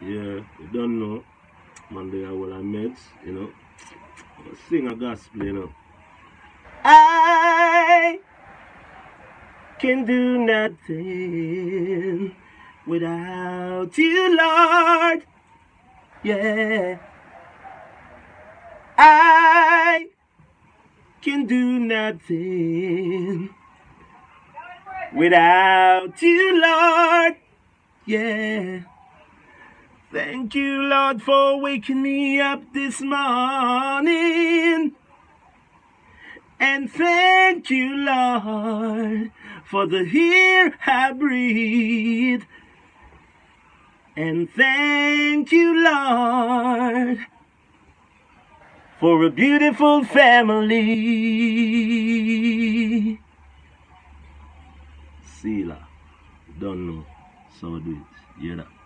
Yeah, you don't know. Man, they are well I met, you know. Sing a gospel, you know. I can do nothing without you, Lord. Yeah. I can do nothing without you, Lord. Yeah. Thank you, Lord, for waking me up this morning. And thank you, Lord, for the air I breathe. And thank you, Lord, for a beautiful family. Sila, don't know, so do it. Yeah.